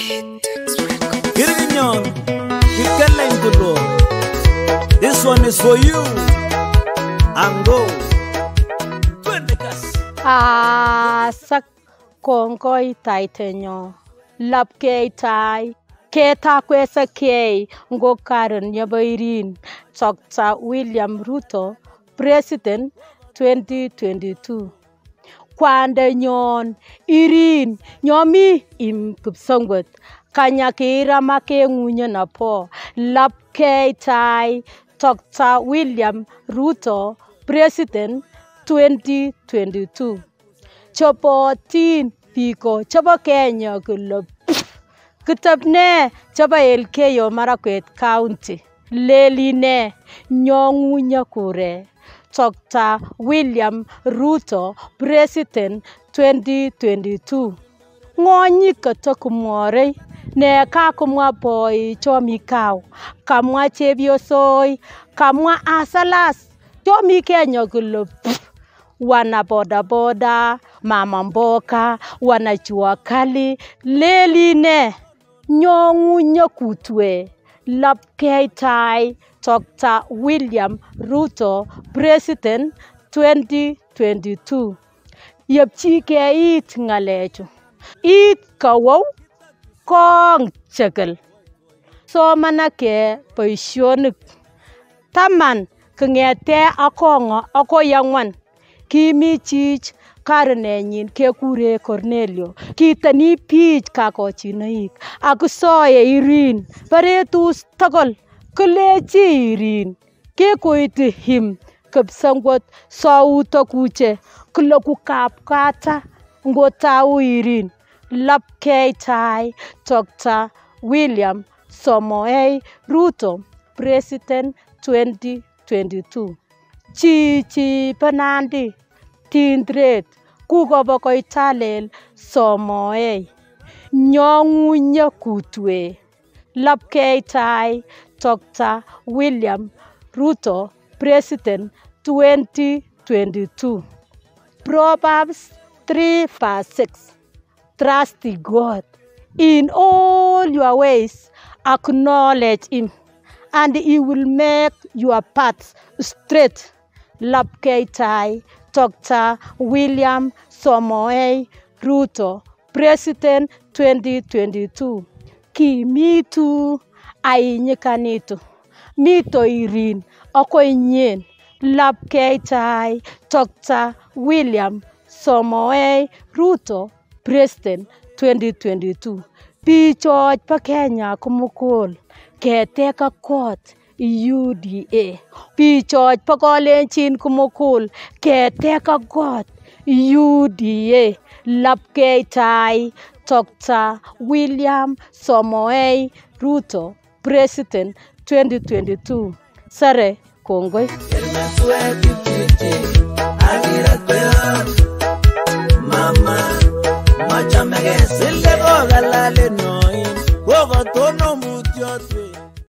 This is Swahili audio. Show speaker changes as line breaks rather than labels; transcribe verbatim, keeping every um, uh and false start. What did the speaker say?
Kirignon, Kirkelengulo. This one is for you. Ango.
Ah, sak kongoi taitenyo. Lapkei tai. Keta kwesa kei ngo Karen Nyaboirin. Doctor William Ruto, President twenty twenty-two. Kwande nyon Irin nyomi im Kipsongwet. Kanya kira make ngunyo na po. Lapkei tai Doctor William Ruto, President twenty twenty-two. Chopotin piko chopo Kenya kulo Kitapne chopo Elgeyo Marakwet County. Leline nyongunya kure. Doctor William Ruto, President twenty twenty-two. Ngonyi katokumore ne kakumwa boy chomi kaw. Kamwa chebiosoy, kamwa asalas. Chomi Kenya kulo wana boda boda, mama mboka, wana jua kali. Leline nyongunya kutwe. Lapkei tai Doctor William Ruto, President twenty twenty-two. Yepchi ke it ngalechu. It kawaw kong chakal. So manake boisyonik. Taman kengete akonga ako yangwan. Kimi chich karenenyin kekure Cornelio. Kitani pich kakochinoik. Akusoye Irin. Paretus tagol. Kulechi Irin. Kekoiti him. Kipsongwet sauto kuche. Kuloku kapkata. Ngotau Irin. Lapkei tai Doctor William Samoei Ruto, President twenty twenty-two. Chichi panandi tindret kukobo koitalel Samoei nyongunya kutwe. Lapkei tai Doctor William Ruto, President twenty twenty-two. Proverbs three verse six. Trust God in all your ways, acknowledge Him, and He will make your paths straight. Lapkei tai Doctor William Samoei Ruto, President twenty twenty-two. Ki mitu ainyekanitu. Mito Irin ako inyen. Lapkei tai Doctor William Samoei Ruto, President twenty twenty-two. Pichoj pa Kenya kumukul. Keteka kot U D A. Pichoj pa Kalenjin kumukul. Keteka kot U D A. Lapkei tai Doctor William Samoei Ruto, President twenty twenty-two. Sare kongoi.